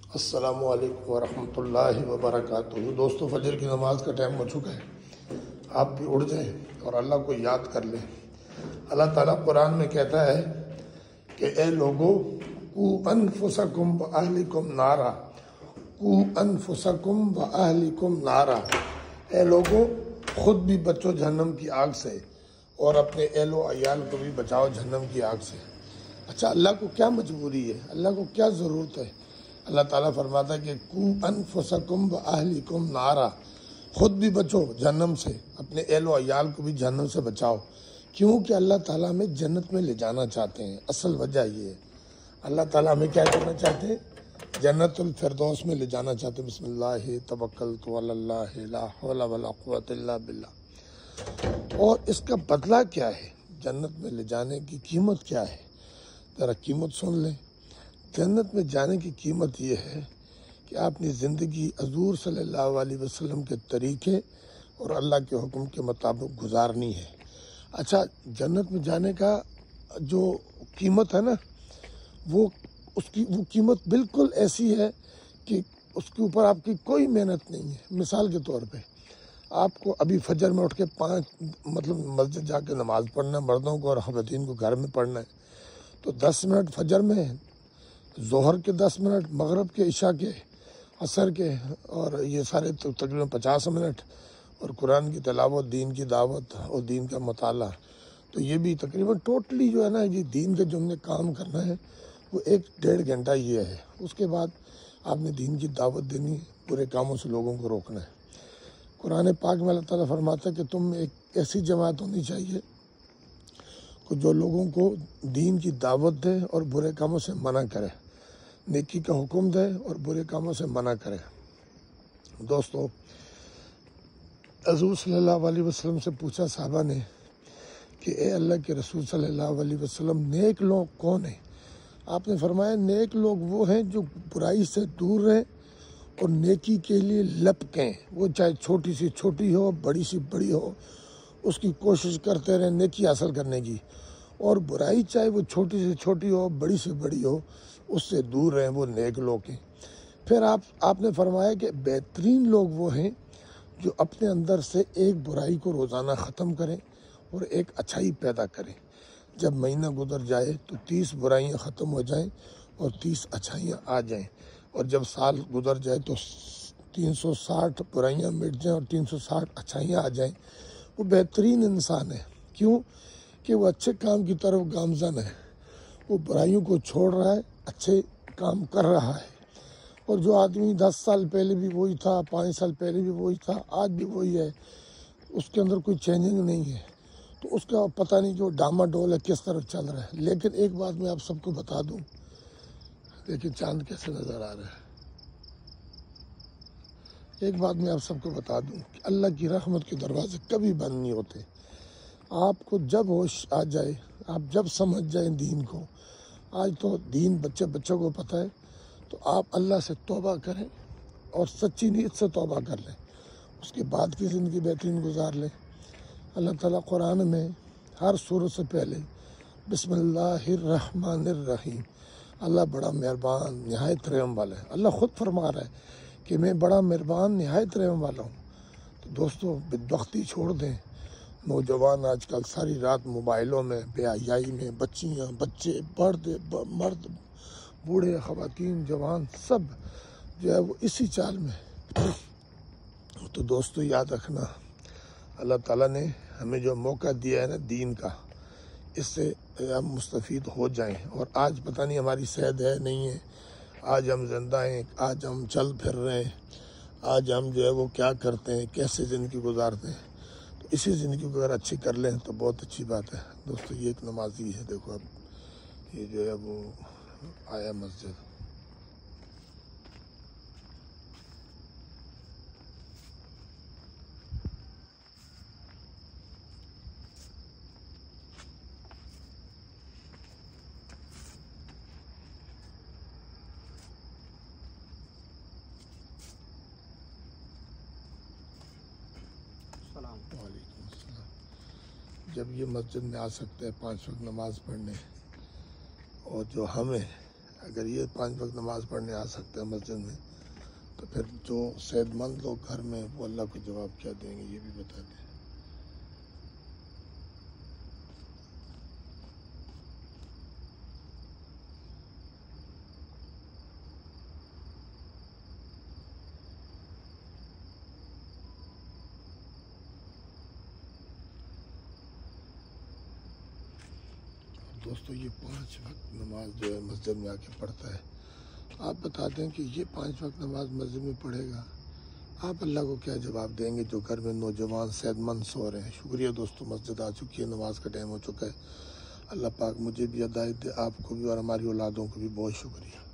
السلام علیکم ورحمۃ اللہ وبرکاتہ۔ دوستو، فجر کی نماز کا ٹائم ہو چکا ہے، آپ بھی اٹھ جائیں اور اللہ کو یاد کر لیں۔ اللہ تعالیٰ قرآن میں کہتا ہے کہ اے لوگو، قوا انفسکم واہلکم نارا، قوا انفسکم واہلکم نارا، اے لوگو خود بھی بچو جہنم کی آگ سے اور اپنے اہل و عیال کو بھی بچاؤ جہنم کی آگ سے۔ اچھا، اللہ کو کیا مجبوری ہے، اللہ کو کیا ضرورت ہے؟ اللہ تعالیٰ فرماتا ہے کہ قوا انفسکم واہلکم نارا، خود بھی بچو جہنم سے، اپنے اہل و عیال کو بھی جہنم سے بچاؤ۔ کیوں کہ اللہ تعالیٰ ہمیں جنت میں لے جانا چاہتے ہیں۔ اصل وجہ یہ ہے، اللہ تعالیٰ ہمیں کیا کرنا چاہتے ہیں؟ جنت الفردوس میں لے جانا چاہتے ہیں۔ بسم اللہ توکلت علی اللہ لا حول ولا قوۃ الا باللہ۔ اور اس کا بدلہ کیا ہے؟ جنت میں لے جانے کی قیمت کیا ہے؟ ذرا قیمت سن لیں۔ جنت میں جانے کی قیمت یہ ہے کہ آپ اپنی زندگی حضور صلی اللہ علیہ وسلم کے طریقے اور اللہ کے حکم کے مطابق گزارنی ہے۔ اچھا، جنت میں جانے کا جو قیمت ہے نا، وہ قیمت بالکل ایسی ہے کہ اس کے اوپر آپ کی کوئی محنت نہیں ہے۔ مثال کے طور پہ آپ کو ابھی فجر میں اٹھ کے مسجد جا کے نماز پڑھنا ہے، مردوں کو اور خواتین کو گھر میں پڑھنا ہے، تو 10 منٹ فجر میں، ظہر کے 10 منٹ، مغرب کے، عشاء کے، عصر کے، اور یہ سارے تقریباً 50 منٹ، اور قرآن کی تلاوت، دین کی دعوت اور دین کا مطالعہ، تو یہ بھی تقریباً ٹوٹلی جو ہے نا، یہ دین کا جو ہم نے کام کرنا ہے وہ 1-1.5 گھنٹہ یہ ہے۔ اس کے بعد آپ نے دین کی دعوت دینی، برے کاموں سے لوگوں کو روکنا ہے۔ قرآن پاک میں اللہ تعالیٰ فرماتا ہے کہ تم میں ایک ایسی جماعت ہونی چاہیے کہ جو لوگوں کو دین کی دعوت دے اور برے کاموں سے منع کرے، نیکی کا حکم دے اور برے کاموں سے منع کرے۔ دوستو، حضور صلی اللہ علیہ وسلم سے پوچھا صحابہ نے کہ اے اللہ کے رسول صلی اللہ علیہ وسلم، نیک لوگ کون ہیں؟ آپ نے فرمایا نیک لوگ وہ ہیں جو برائی سے دور رہیں اور نیکی کے لیے لپکیں، وہ چاہے چھوٹی سی چھوٹی ہو، بڑی سی بڑی ہو، اس کی کوشش کرتے رہیں نیکی حاصل کرنے کی، اور برائی چاہے وہ چھوٹی سے چھوٹی ہو، بڑی سے بڑی ہو، اس سے دور رہیں، وہ نیک لوگ ہیں۔ پھر آپ نے فرمایا کہ بہترین لوگ وہ ہیں جو اپنے اندر سے ایک برائی کو روزانہ ختم کریں اور ایک اچھائی پیدا کریں۔ جب مہینہ گزر جائے تو 30 برائیاں ختم ہو جائیں اور 30 اچھائیاں آ جائیں، اور جب سال گزر جائے تو 360 برائیاں مٹ جائیں اور 360 اچھائیاں آ جائیں۔ وہ بہترین انسان ہے۔ کیوں کہ وہ اچھے کام کی طرف گامزن ہے، وہ برائیوں کو چھوڑ رہا ہے، اچھے کام کر رہا ہے۔ اور جو آدمی 10 سال پہلے بھی وہی تھا، 5 سال پہلے بھی وہی تھا، آج بھی وہی ہے، اس کے اندر کوئی چینجنگ نہیں ہے، تو اس کا پتہ نہیں کہ وہ ڈاما ڈول ہے، کس طرف چل رہا ہے۔ لیکن ایک بات میں آپ سب کو بتا دوں، لیکن چاند کیسے نظر آ رہا ہے، ایک بات میں آپ سب کو بتا دوں کہ اللہ کی رحمت کے دروازے کبھی بند نہیں ہوتے۔ آپ کو جب ہوش آ جائے، آپ جب سمجھ جائیں دین کو، آج تو دین بچوں کو پتہ ہے، تو آپ اللہ سے توبہ کریں اور سچی نیت سے توبہ کر لیں، اس کے بعد کی زندگی بہترین گزار لیں۔ اللہ تعالیٰ قرآن میں ہر سورت سے پہلے بسم اللہ الرحمن الرحیم، اللہ بڑا مہربان نہایت رحم والا ہے۔ اللہ خود فرما رہا ہے کہ میں بڑا مہربان نہایت رحم والا ہوں۔ تو دوستو، بدبختی چھوڑ دیں۔ نوجوان آج کل ساری رات موبائلوں میں، بے حیائی میں، بچیاں، بچے، مرد، بوڑھے، خواتین، جوان، سب جو ہے وہ اسی چال میں۔ تو دوستو یاد رکھنا، اللہ تعالیٰ نے ہمیں جو موقع دیا ہے نا دین کا، اس سے ہم مستفید ہو جائیں۔ اور آج پتہ نہیں ہماری صحت ہے نہیں ہے، آج ہم زندہ ہیں، آج ہم چل پھر رہے ہیں، آج ہم جو ہے وہ کیا کرتے ہیں، کیسے زندگی گزارتے ہیں، تو اسی زندگی کو اگر اچھی کر لیں تو بہت اچھی بات ہے۔ دوستو، یہ ایک نمازی ہے، دیکھو اب یہ جو ہے وہ آیا مسجد۔ وعلیکم السلام۔ جب یہ مسجد میں آ سکتے ہیں 5 وقت نماز پڑھنے، اور جو ہمیں اگر یہ 5 وقت نماز پڑھنے آ سکتے ہیں مسجد میں تو پھر جو صحت مند لوگ گھر میں وہ اللہ کو جواب کیا دیں گے، یہ بھی بتا دیں۔ دوستو یہ 5 وقت نماز جو ہے مسجد میں آ کے پڑھتا ہے، آپ بتا دیں کہ یہ 5 وقت نماز مسجد میں پڑھے گا، آپ اللہ کو کیا جواب دیں گے جو گھر میں نوجوان صحت مند سو رہے ہیں۔ شکریہ دوستو، مسجد آ چکی ہے، نماز کا ٹائم ہو چکا ہے۔ اللہ پاک مجھے بھی ہدایت دے، آپ کو بھی اور ہماری اولادوں کو بھی بہت شکریہ۔